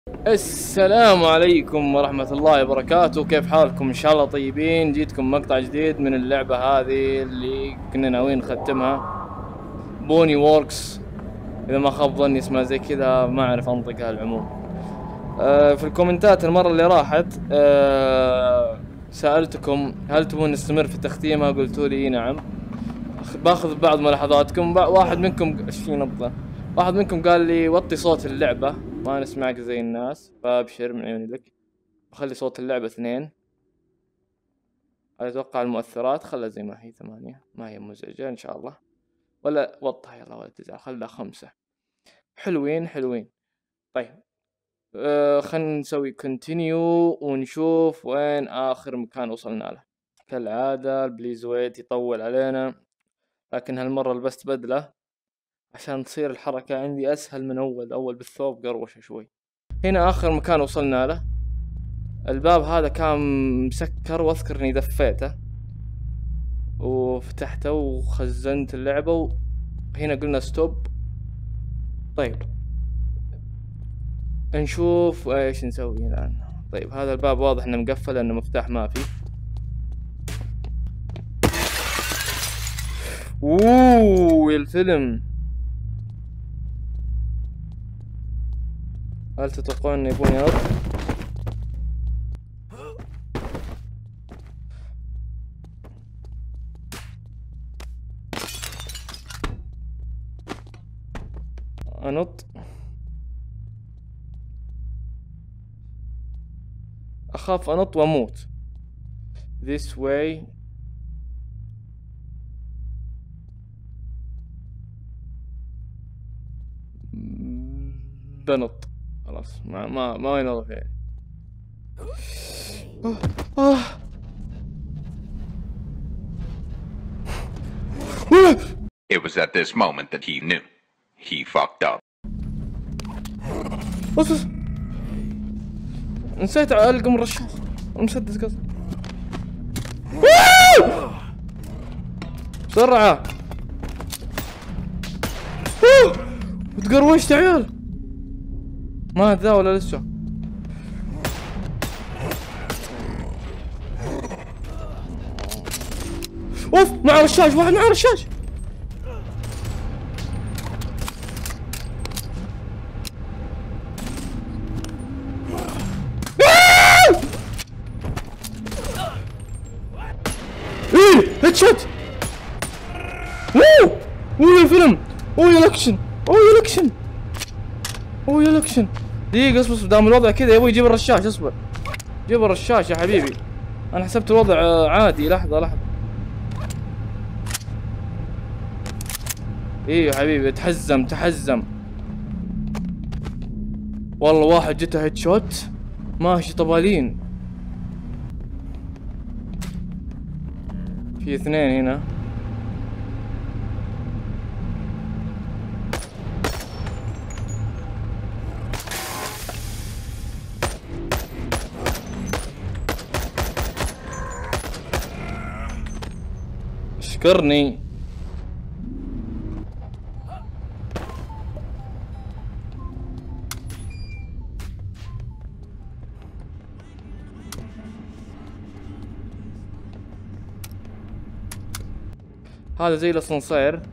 السلام عليكم ورحمة الله وبركاته، كيف حالكم؟ إن شاء الله طيبين. جيتكم مقطع جديد من اللعبة هذه اللي كنا ناويين نختمها، بوني ووركس إذا ما خاب ظني اسمها زي كذا، ما أعرف أنطقها العموم. في الكومنتات المرة اللي راحت سألتكم هل تبون نستمر في تختيمها؟ قلتوا لي نعم. باخذ بعض ملاحظاتكم. واحد منكم ايش في نبضة، واحد منكم قال لي وطي صوت اللعبة ما نسمعك زي الناس، فابشر من عيوني لك. خلي صوت اللعبة 2. اتوقع المؤثرات خلها زي ما هي 8، ما هي مزعجة ان شاء الله. ولا وطها يلا ولا تزعل، خلها 5. حلوين حلوين. طيب خلنا نسوي كونتينيو ونشوف وين اخر مكان وصلنا له. كالعادة البليز ويت يطول علينا، لكن هالمرة لبست بدلة عشان تصير الحركة عندي اسهل من اول بالثوب قروشة شوي. هنا اخر مكان وصلنا له. الباب هذا كان مسكر واذكر اني دفيته وفتحته وخزنت اللعبة هنا قلنا ستوب. طيب نشوف ايش نسوي الان. طيب هذا الباب واضح انه مقفل لانه مفتاح ما في. اوه الفيلم. هل تتوقعون انه يبون ينط؟ انط. اخاف انط واموت. this way. بنط خلاص، ما ينظف يعني. It was at this moment that he knew. He fucked up. نسيت ألقى من الرشاش المسدس قصدي. بسرعة. وتقروشت يا عيال. ما ذا ولا لسه. اوف مع رشاش، واحد مع رشاش. ايه هيد شوت. اوه يا الفيلم. اوه يا الاكشن. اوه يا الاكشن. اوه يا الاكشن. دقيقة اصبر، دام الوضع كذا يبغى يجيب الرشاش. اصبر جيب الرشاش يا حبيبي. انا حسبت الوضع عادي. لحظة. ايه يا حبيبي تحزم. والله واحد جته هيد شوت ماشي طبالين. في 2 هنا. اشكرني. هذا زي الاسانسير.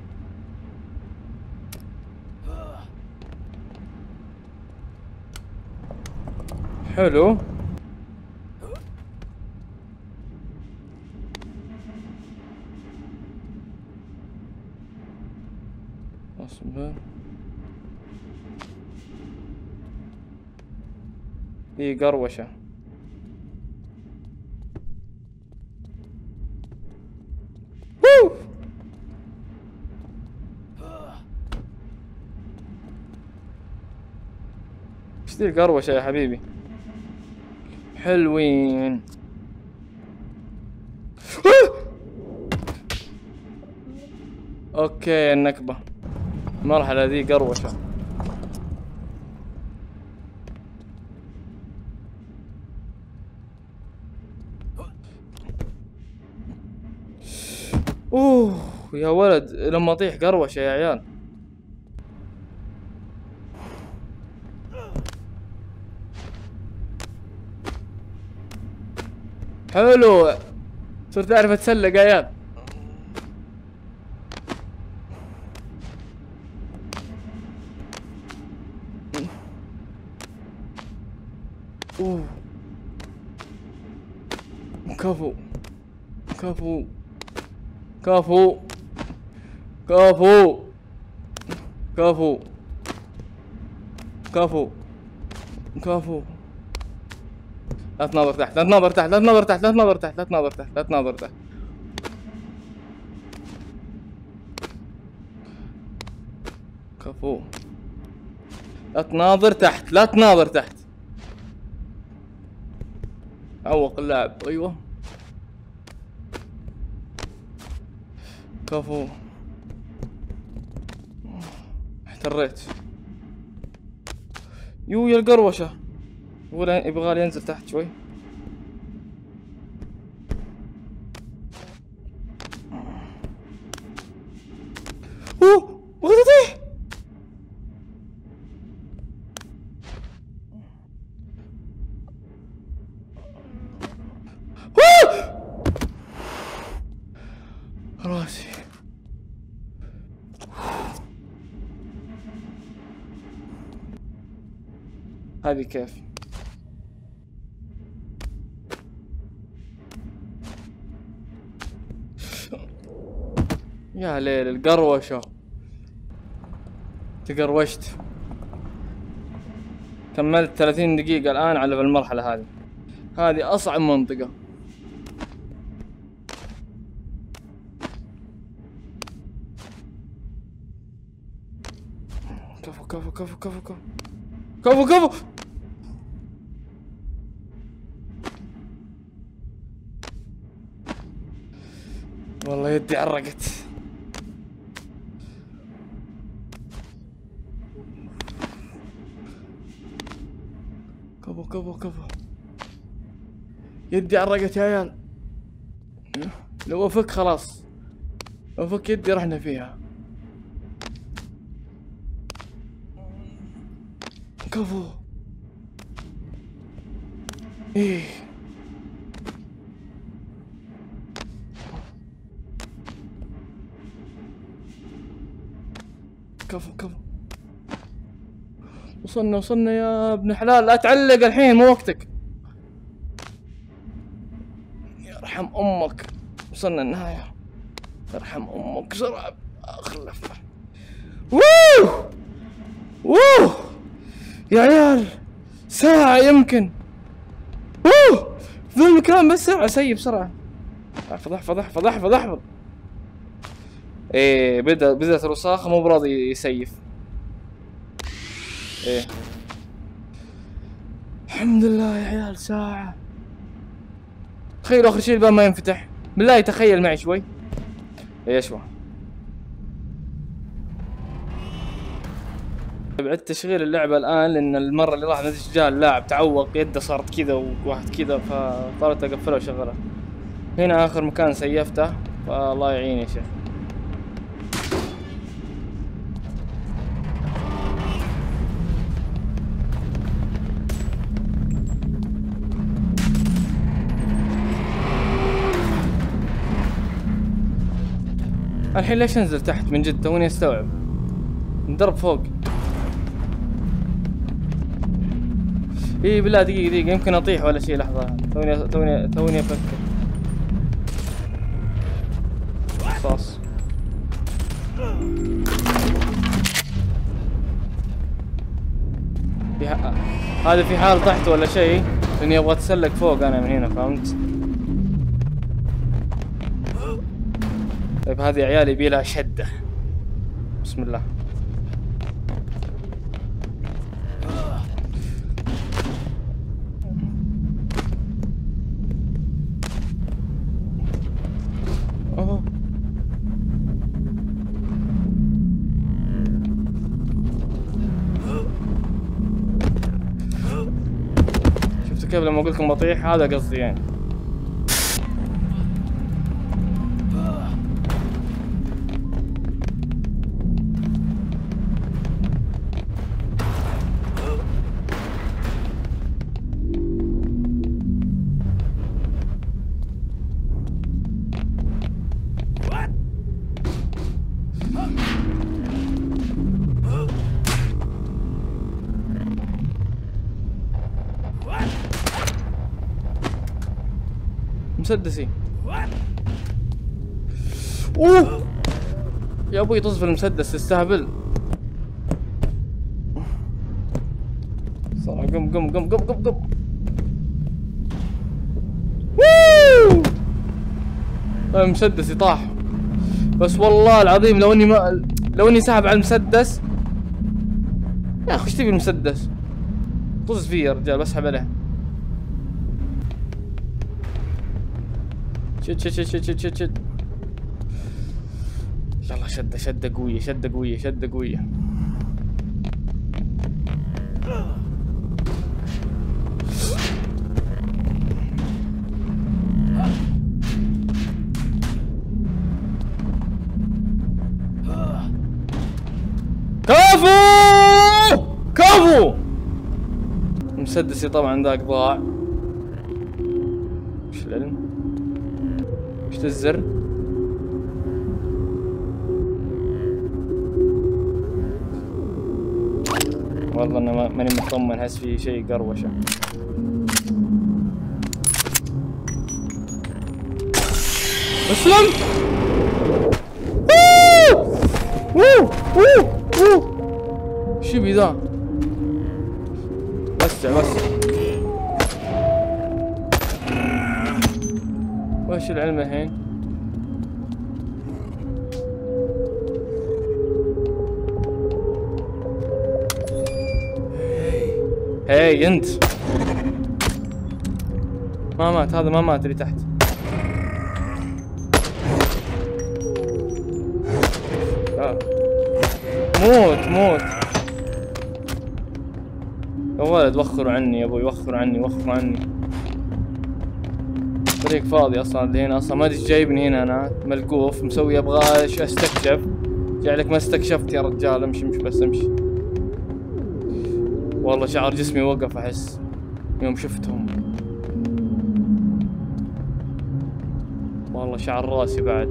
حلو. اصبر. دي قروشة. ايش دي القروشة يا حبيبي؟ حلوين. اوكي النكبة. المرحلة ذي قروشة. اوه يا ولد لما اطيح قروشة يا عيال. حلو، صرت اعرف اتسلق يا عيال. اوه كفو كفو كفو كفو كفو كفو كفو. لا تناظر تحت، لا تناظر تحت، لا تناظر تحت، لا تناظر تحت، لا تناظر تحت، لا تناظر تحت. كفو. لا تناظر تحت، لا تناظر تحت. عوق اللاعب. ايوه كفو. احتريت. يا القروشة. يبغالي ينزل تحت شوي. اوه بغيت اطيح. راسي. هذه كيف؟ يا ليل القروشة. تقروشت. كملت 30 دقيقة الآن على المرحلة هذه. هذه أصعب منطقة. كفو كفو كفو كفو كفو كفو كفو. والله يدي عرقت. كفو كفو كفو. يدي عرقت يا عيال. لو افك خلاص، لو افك يدي رحنا فيها. كفو. ايه كفو كفو. وصلنا يا ابن حلال. لا تعلق الحين مو وقتك. يرحم امك. وصلنا النهاية. يرحم امك بسرعة. اخر لفة. ووو ووو يا عيال ساعة يمكن. ووو في ذا المكان بس ساعة. سيب بسرعة. احفظ احفظ احفظ احفظ احفظ. ايه بدأت الوساخة مو براضي يسيف. ايه الحمد لله يا عيال ساعة. تخيلوا اخر شيء الباب ما ينفتح. بالله تخيل معي شوي. ايش هو؟ بعد تشغيل اللعبة الآن لأن المرة اللي راح نتيجة جاء اللاعب تعوق يده صارت كذا وواحد كذا فاضطريت أقفلها وشغلها. هنا آخر مكان سيفته فالله يعين يا شيخ. الحين ليش انزل تحت من جد؟ توني استوعب. نضرب فوق. ايه بالله دقيقة يمكن اطيح ولا شيء. لحظة توني افكر. رصاص. هذا في حال طحت ولا شيء لاني ابغى اتسلق فوق انا من هنا، فهمت؟ طيب هذه عيالي يبيلها شدة. بسم الله. اوه شفتوا كيف لما اقول لكم بطيح؟ هذا قصدي يعني. مسدسي. اوه يا ابوي طز في المسدس تستهبل. صار قم قم قم قم قم قم. مسدسي طاح. بس والله العظيم لو اني ساحب على المسدس يا اخي ايش تبي المسدس؟ طز فيه يا رجال بسحب عليه. شد شد شد شد شد شد. يلا شدة قوية شدة قوية شدة قوية. كفو كفو. مسدسي طبعا ذاك ضاع. وش العلم؟ وش الزر؟ والله انا ماني مطمن، احس في شيء قروشه. اسلم. شو بي ذا؟ وسع وسع. وش العلم الحين؟ هاي انت ما مات، هذا ما مات اللي تحت. موت موت يا ولد. وخروا عني يا ابوي، وخروا عني وخروا عني. طريق فاضي اصلا اللي هنا، اصلا ما ادري ايش جايبني هنا. انا ملقوف مسوي ابغى استكشف. جعلك ما استكشفت يا رجال. امشي امشي بس امشي. والله شعر جسمي وقف احس يوم شفتهم. والله شعر راسي بعد.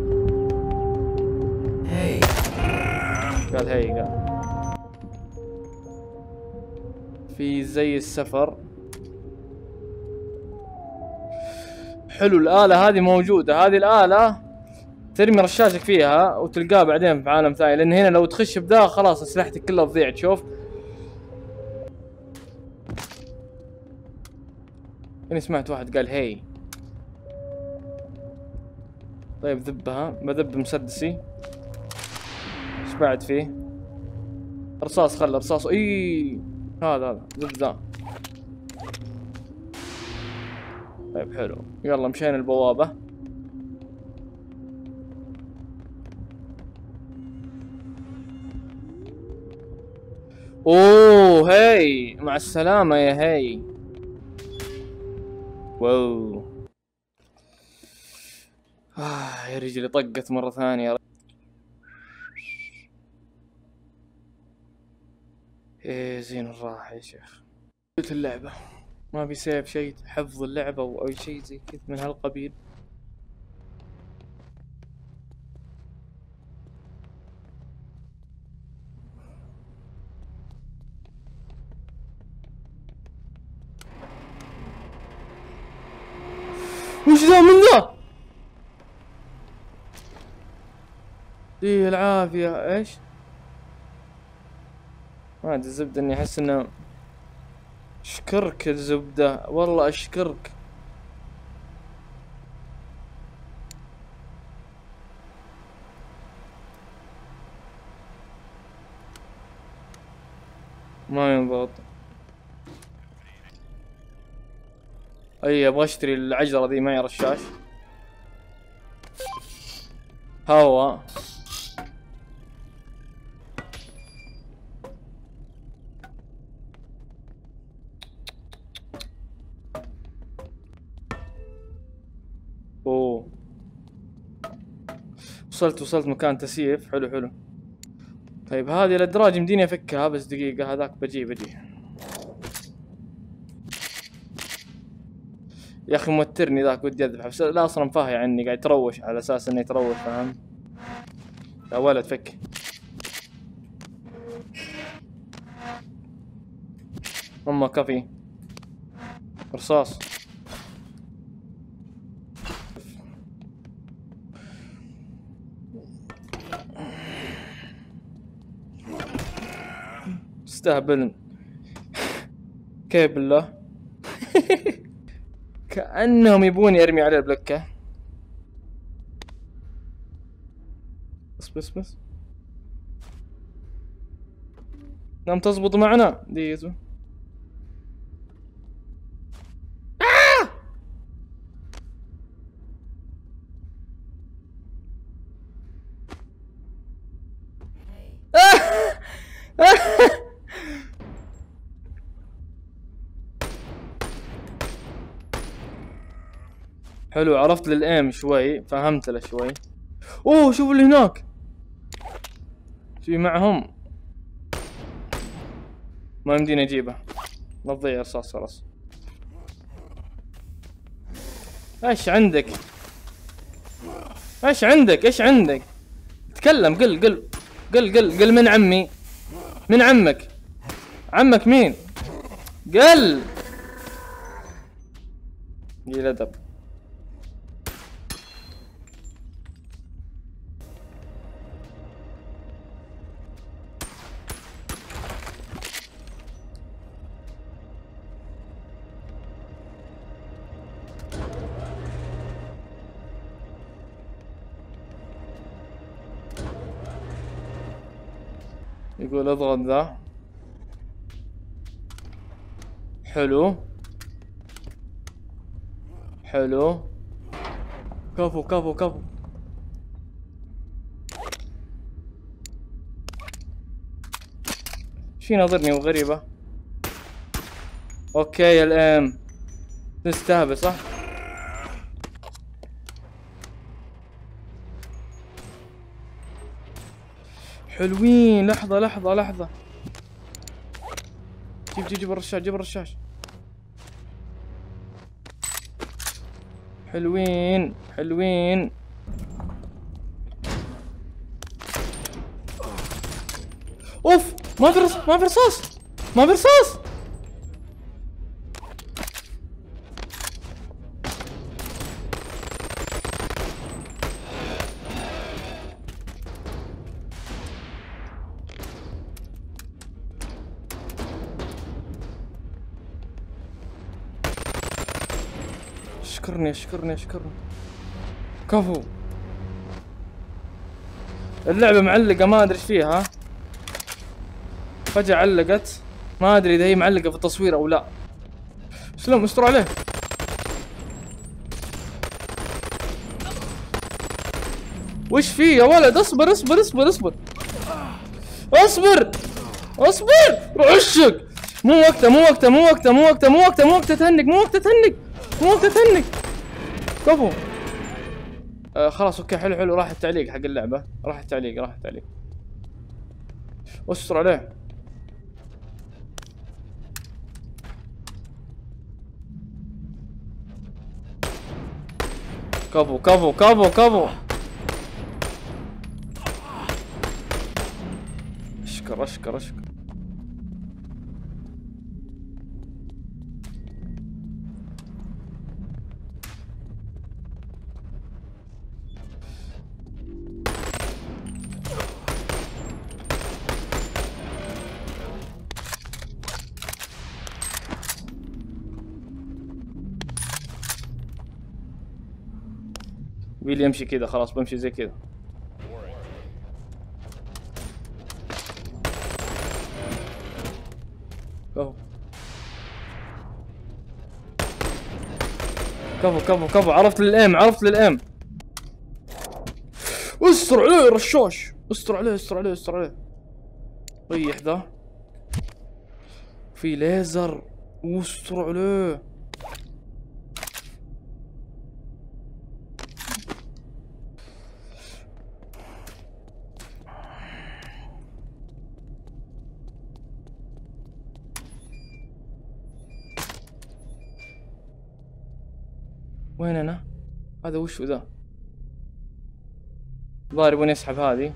قال هي قال في زي السفر. حلو الآلة هذه موجودة. هذه الآلة ترمي رشاشك فيها وتلقاه بعدين في عالم ثاني، لأن هنا لو تخش بذا خلاص أسلحتك كلها تضيع. تشوف أنا سمعت واحد قال هي. طيب ذبها. بذب مسدسي. ايش بعد فيه؟ رصاص. خله رصاص. اي هذا ذب ذا. طيب حلو. يلا مشينا البوابة. اوه هاي مع السلامة يا هاي. واو يا رجلي طقت مرة ثانية. ايه زين الراحة يا شيخ. قلت اللعبة ما في سيف شيء حفظ اللعبة او اي شيء زي كذا من هالقبيل. وش ذا من ذا؟ ايه العافية. ايش؟ ما ادري الزبدة اني احس انه اشكرك الزبدة. والله اشكرك. ما ينضبط. اي ابغى اشتري العجلة ذي معي رشاش. هوا اوه. وصلت مكان تسييف. حلو حلو. طيب هذه الادراج يمديني افكها بس دقيقة. هذاك بجي يا اخي موترني ذاك. ودي اذبحه بس لا اصلا فاهي عني قاعد يتروش على اساس انه يتروش. فاهم يا ولد؟ فك. كفي رصاص. تستهبلن. كيف بالله؟ كأنهم يبوني ارمي عليه البلكة. بس نعم تزبط معنا ديزو. حلو، عرفت للأيم شوي، فهمت له شوي. اوه شوف اللي هناك، في معهم. ما يمديني اجيبه، لا تضيع رصاص خلاص. ايش عندك؟ ايش عندك؟ ايش عندك؟ تكلم، قل من عمي، من عمك، عمك مين؟ قل قليل ادب. يقول اضغط ذا. حلو حلو، كفو. شي ناظرني وغريبة. اوكي يا الام تستهبل صح؟ حلوين. لحظة جيب الرشاش. حلوين. اوف ما في رصاص. اشكرني. كفو. اللعبة معلقة، ما ادري ايش فيها، فجأة علقت، ما ادري اذا هي معلقة في التصوير او لا. سلام استر عليه. وش فيه يا ولد؟ اصبر. عشق. مو وقته تهنق. كفو. خلاص اوكي حلو. راح التعليق حق اللعبة، راح التعليق. استر عليه. كفو. اشكر. ويلي يمشي كذا، خلاص بمشي زي كذا. كفو. عرفت للأيم. استر عليه الرشاش. استر عليه. طيح ذا، في ليزر. استر عليه. وين انا؟ هذا وشو ذا؟ ضارب وين يسحب هذه.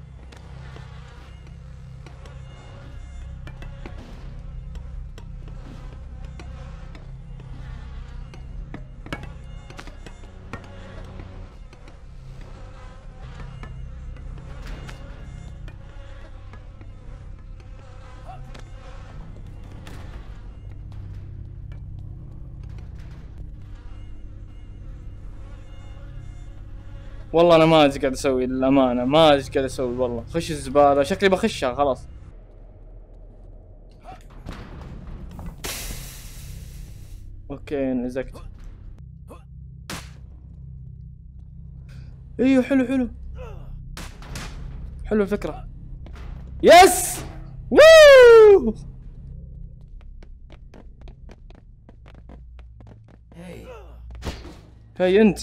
والله انا ما ادري ايش قاعد اسوي للامانه، ما ادري ايش قاعد اسوي والله. خش الزباله، شكلي بخشها خلاص. اوكي نزكت. ايوه حلو حلو حلو الفكره. يس ووو. هاي انت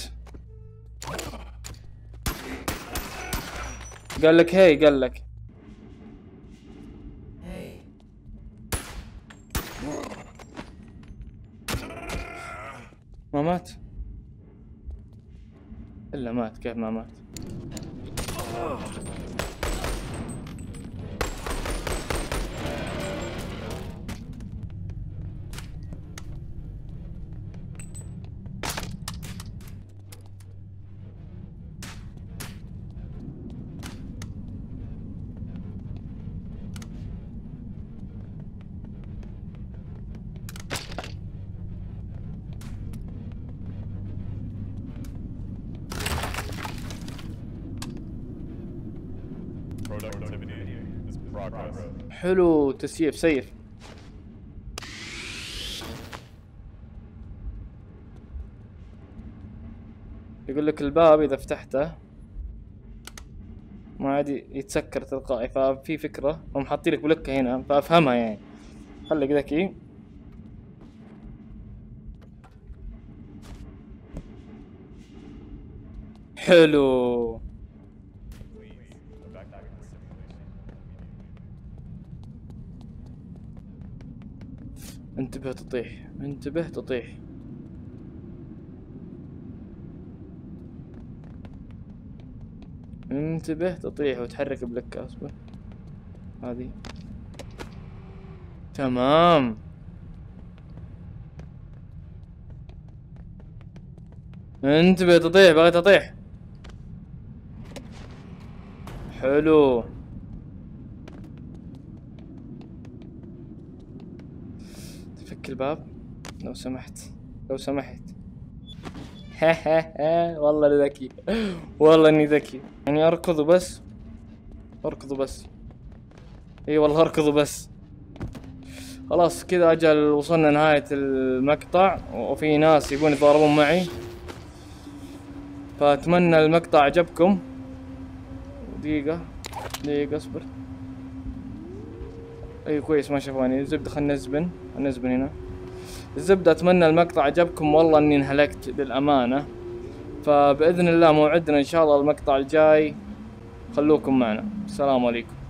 قال لك هاي، قال لك ما مات الا مات. كيف ما مات؟ حلو تسييف سيف. يقول لك الباب اذا فتحته ما عاد يتسكر تلقائي، ففي فكرة هم حاطين لك بلوكة هنا فافهمها يعني. خليك ذكي. حلو. انتبه تطيح، انتبه تطيح. انتبه تطيح وتحرك بلكة. اصبر هذه تمام. انتبه تطيح، بغيت اطيح. حلو. تفك الباب لو سمحت، لو سمحت. والله اني ذكي، والله اني ذكي. يعني اركض وبس، اركض وبس. اي والله اركض وبس. خلاص كذا اجل وصلنا نهاية المقطع، وفي ناس يبون يتضاربون معي، فاتمنى المقطع عجبكم. دقيقة دقيقة اصبر. اي كويس ما شافوني. الزبدة خلنا نزبن، نزبن هنا. الزبدة اتمنى المقطع عجبكم، والله اني انهلكت للامانة. فباذن الله موعدنا ان شاء الله المقطع الجاي، خلوكم معنا. السلام عليكم.